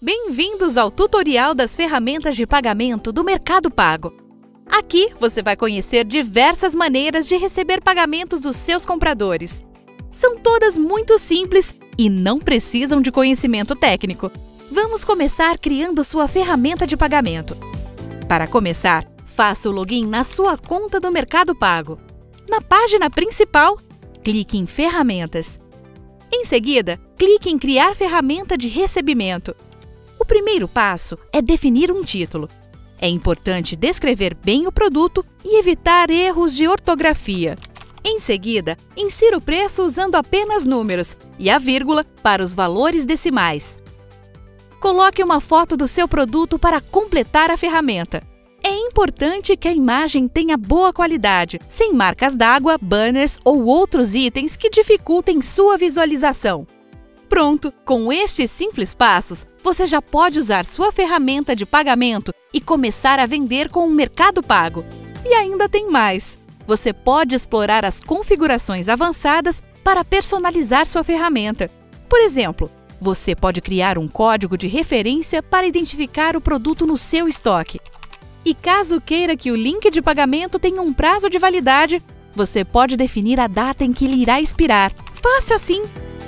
Bem-vindos ao tutorial das ferramentas de pagamento do Mercado Pago. Aqui você vai conhecer diversas maneiras de receber pagamentos dos seus compradores. São todas muito simples e não precisam de conhecimento técnico. Vamos começar criando sua ferramenta de pagamento. Para começar, faça o login na sua conta do Mercado Pago. Na página principal, clique em Ferramentas. Em seguida, clique em Criar ferramenta de recebimento. O primeiro passo é definir um título. É importante descrever bem o produto e evitar erros de ortografia. Em seguida, insira o preço usando apenas números e a vírgula para os valores decimais. Coloque uma foto do seu produto para completar a ferramenta. É importante que a imagem tenha boa qualidade, sem marcas d'água, banners ou outros itens que dificultem sua visualização. Pronto! Com estes simples passos, você já pode usar sua ferramenta de pagamento e começar a vender com o Mercado Pago. E ainda tem mais! Você pode explorar as configurações avançadas para personalizar sua ferramenta. Por exemplo, você pode criar um código de referência para identificar o produto no seu estoque. E caso queira que o link de pagamento tenha um prazo de validade, você pode definir a data em que ele irá expirar. Fácil assim!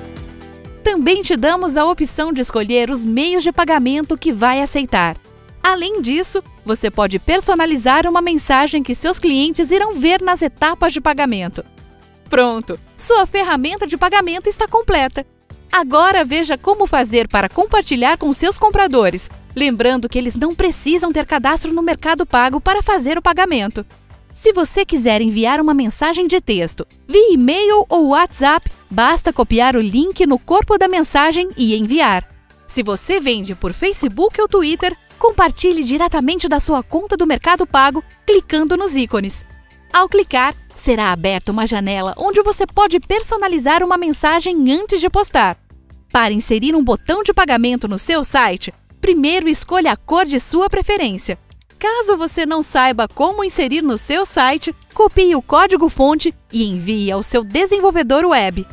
Também te damos a opção de escolher os meios de pagamento que vai aceitar. Além disso, você pode personalizar uma mensagem que seus clientes irão ver nas etapas de pagamento. Pronto! Sua ferramenta de pagamento está completa. Agora veja como fazer para compartilhar com seus compradores, lembrando que eles não precisam ter cadastro no Mercado Pago para fazer o pagamento. Se você quiser enviar uma mensagem de texto via e-mail ou WhatsApp, basta copiar o link no corpo da mensagem e enviar. Se você vende por Facebook ou Twitter, compartilhe diretamente da sua conta do Mercado Pago clicando nos ícones. Ao clicar, será aberta uma janela onde você pode personalizar uma mensagem antes de postar. Para inserir um botão de pagamento no seu site, primeiro escolha a cor de sua preferência. Caso você não saiba como inserir no seu site, copie o código-fonte e envie ao seu desenvolvedor web.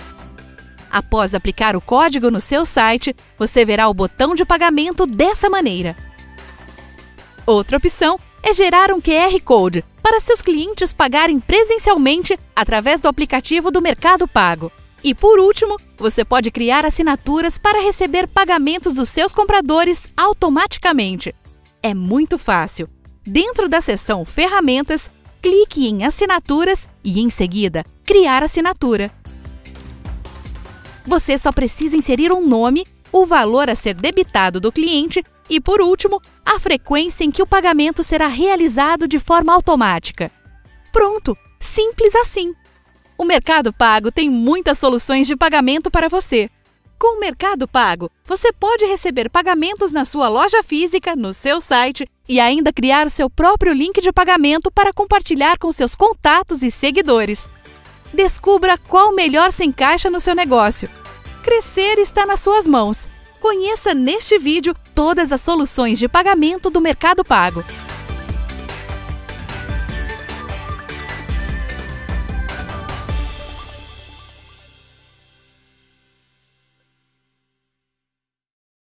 Após aplicar o código no seu site, você verá o botão de pagamento dessa maneira. Outra opção é gerar um QR Code para seus clientes pagarem presencialmente através do aplicativo do Mercado Pago. E por último, você pode criar assinaturas para receber pagamentos dos seus compradores automaticamente. É muito fácil. Dentro da seção Ferramentas, clique em Assinaturas e, em seguida, Criar assinatura. Você só precisa inserir um nome, o valor a ser debitado do cliente e, por último, a frequência em que o pagamento será realizado de forma automática. Pronto! Simples assim! O Mercado Pago tem muitas soluções de pagamento para você. Com o Mercado Pago, você pode receber pagamentos na sua loja física, no seu site e ainda criar o seu próprio link de pagamento para compartilhar com seus contatos e seguidores. Descubra qual melhor se encaixa no seu negócio. Crescer está nas suas mãos. Conheça neste vídeo todas as soluções de pagamento do Mercado Pago.